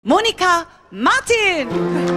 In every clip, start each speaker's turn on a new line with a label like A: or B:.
A: Monika Martin.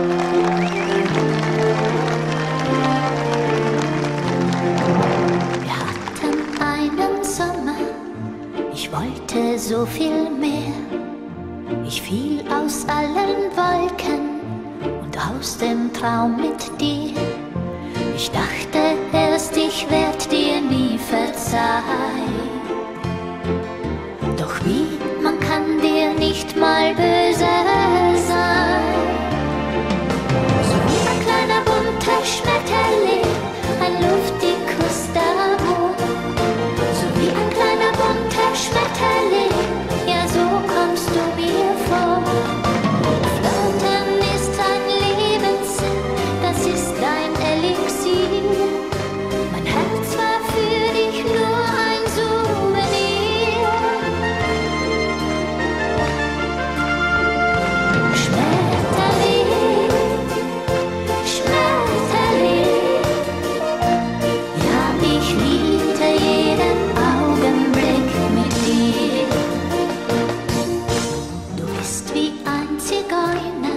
B: Wir hatten einen Sommer, ich wollte so viel mehr. Ich fiel aus allen Wolken und aus dem Traum mit dir. Ich dachte erst, ich werd dir nie verzeihen. Doch wie, man kann dir nicht mal böse sein. So wie ein kleiner bunter Schmetterling, ein Luftikus d'Amour. So wie ein kleiner bunter Schmetterling, ja so kommst du mir vor. Flirten ist ein Lebenssinn, das ist dein Elixier. Mein Herz war für dich nur ein Souvenir. Schmetterling, Schmetterling, ja, ich liebte jeden Augenblick mit dir. Du bist wie ein Zigeuner